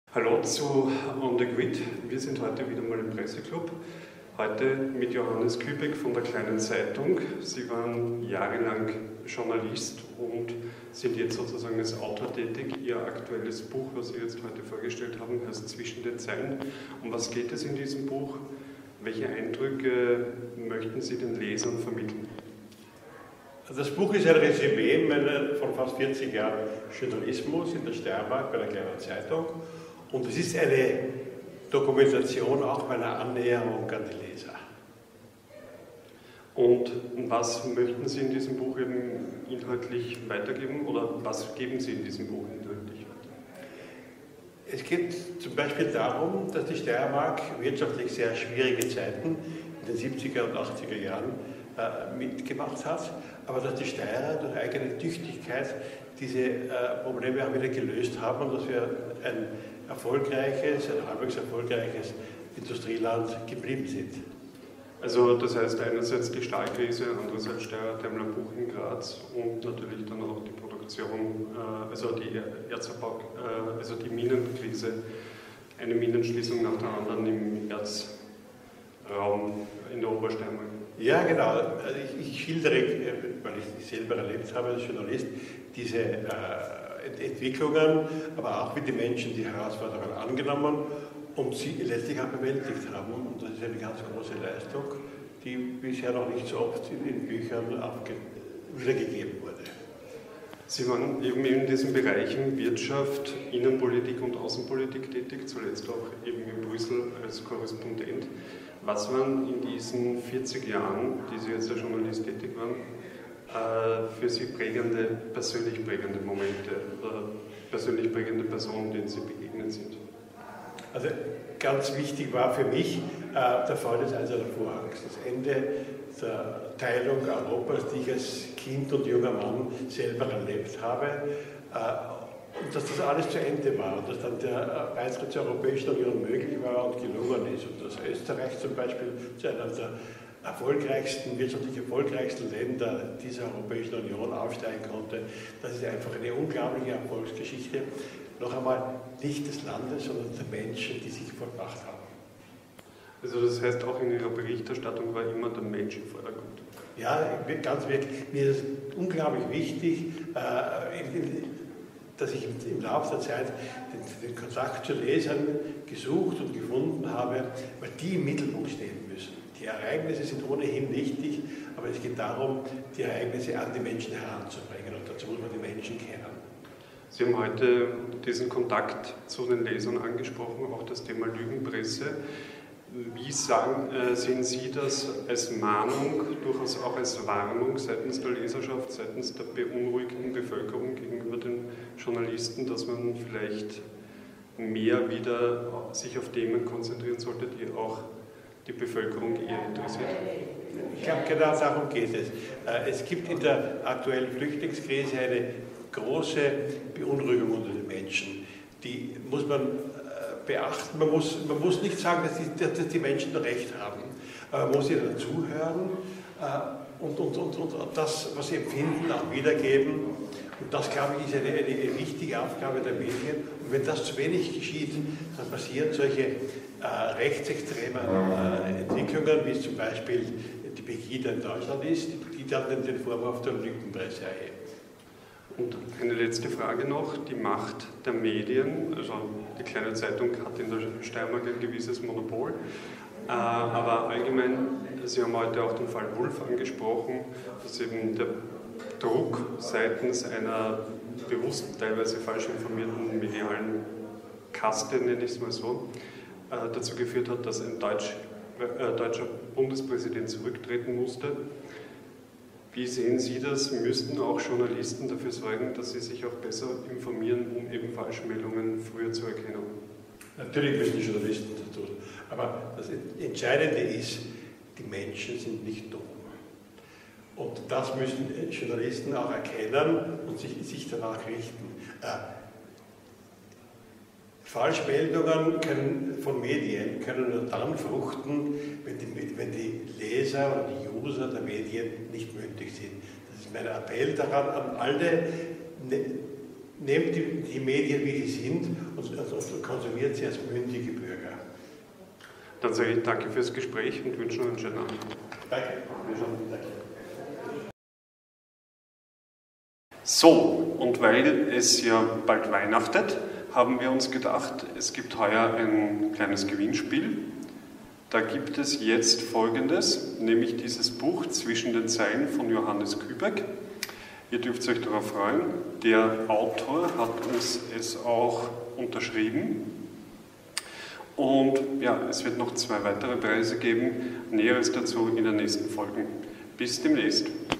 Hallo zu On the Grid. Wir sind heute wieder mal im Presseclub. Heute mit Johannes Kübeck von der Kleinen Zeitung. Sie waren jahrelang Journalist und sind jetzt sozusagen als Autor tätig. Ihr aktuelles Buch, was Sie jetzt heute vorgestellt haben, heißt Zwischen den Zeilen. Um was geht es in diesem Buch? Welche Eindrücke möchten Sie den Lesern vermitteln? Das Buch ist ein Resümee von fast 40 Jahren Journalismus in der Steiermark bei der Kleinen Zeitung. Und es ist eine Dokumentation auch meiner Annäherung an die Leser. Und was möchten Sie in diesem Buch eben inhaltlich weitergeben oder was geben Sie in diesem Buch inhaltlich weiter? Es geht zum Beispiel darum, dass die Steiermark wirtschaftlich sehr schwierige Zeiten in den 70er und 80er Jahren mitgemacht hat, aber dass die Steirer durch eigene Tüchtigkeit diese Probleme auch wieder gelöst haben und dass wir ein halbwegs erfolgreiches Industrieland geblieben sind. Also das heißt einerseits die Stahlkrise, andererseits Steyr Daimler Bruch in Graz und natürlich dann auch die Produktion, also die also die Minenkrise, eine Minenschließung nach der anderen im Erzraum in der Obersteiermark. Ja, genau. Also ich schildere, weil ich es selber erlebt habe als Journalist, diese Entwicklungen, aber auch wie die Menschen die Herausforderungen angenommen und sie letztlich auch bewältigt haben. Und das ist eine ganz große Leistung, die bisher noch nicht so oft in den Büchern wiedergegeben wurde. Sie waren eben in diesen Bereichen Wirtschaft, Innenpolitik und Außenpolitik tätig, zuletzt auch eben in Brüssel als Korrespondent. Was waren in diesen 40 Jahren, die Sie jetzt als Journalist tätig waren, für Sie persönlich prägende Momente oder persönlich prägende Personen, denen Sie begegnet sind? Also ganz wichtig war für mich der Fall des Eisernen Vorhangs, das Ende der Teilung Europas, die ich als Kind und junger Mann selber erlebt habe. Und dass das alles zu Ende war und dass dann der Beitritt zur Europäischen Union möglich war und gelungen ist und dass Österreich zum Beispiel zu einer der wirtschaftlich erfolgreichsten Länder dieser Europäischen Union aufsteigen konnte. Das ist einfach eine unglaubliche Erfolgsgeschichte. Noch einmal nicht des Landes, sondern der Menschen, die sich vollbracht haben. Also das heißt, auch in Ihrer Berichterstattung war immer der Mensch im Vordergrund. Ja, ganz wirklich. Mir ist es unglaublich wichtig, dass ich im Laufe der Zeit den Kontakt zu Lesern gesucht und gefunden habe, weil die im Mittelpunkt stehen müssen. Die Ereignisse sind ohnehin wichtig, aber es geht darum, die Ereignisse an die Menschen heranzubringen und dazu muss man die Menschen kennen. Sie haben heute diesen Kontakt zu den Lesern angesprochen, auch das Thema Lügenpresse. Wie sehen Sie das als Mahnung, durchaus auch als Warnung seitens der Leserschaft, seitens der beunruhigten Bevölkerung gegenüber den Journalisten, dass man vielleicht mehr wieder sich auf Themen konzentrieren sollte, die auch die Bevölkerung eher interessiert? Ich glaube, genau darum geht es. Es gibt in der aktuellen Flüchtlingskrise eine große Beunruhigung unter den Menschen. Die muss man beachten. Man muss nicht sagen, dass die Menschen Recht haben, aber man muss ihnen zuhören und das, was sie empfinden, auch wiedergeben. Und das, glaube ich, ist eine wichtige Aufgabe der Medien. Und wenn das zu wenig geschieht, dann passieren solche rechtsextremen Entwicklungen, wie es zum Beispiel die Pegida in Deutschland ist, die dann den Vorwurf der Lügenpresse erhebt. Und eine letzte Frage noch, die Macht der Medien. Also die Kleine Zeitung hat in der Steiermark ein gewisses Monopol, aber allgemein, Sie haben heute auch den Fall Wulff angesprochen, dass eben der Druck seitens einer bewusst teilweise falsch informierten medialen Kaste, nenne ich es mal so, dazu geführt hat, dass ein deutscher Bundespräsident zurücktreten musste. Wie sehen Sie das? Müssten auch Journalisten dafür sorgen, dass sie sich auch besser informieren, um eben Falschmeldungen früher zu erkennen? Natürlich müssen die Journalisten das tun. Aber das Entscheidende ist, die Menschen sind nicht dumm. Und das müssen Journalisten auch erkennen und sich danach richten. Falschmeldungen von Medien können nur dann fruchten, wenn die Leser oder die User der Medien nicht mündig sind. Das ist mein Appell daran an alle nehmt die Medien, wie sie sind, und konsumiert sie als mündige Bürger. Dann sage ich danke fürs Gespräch und wünsche noch einen schönen Abend. Danke. Danke. So, und weil es ja bald weihnachtet, haben wir uns gedacht, es gibt heuer ein kleines Gewinnspiel. Da gibt es jetzt Folgendes, nämlich dieses Buch Zwischen den Zeilen von Johannes Kübeck. Ihr dürft euch darauf freuen. Der Autor hat uns es auch unterschrieben. Und ja, es wird noch 2 weitere Preise geben. Näheres dazu in den nächsten Folgen. Bis demnächst.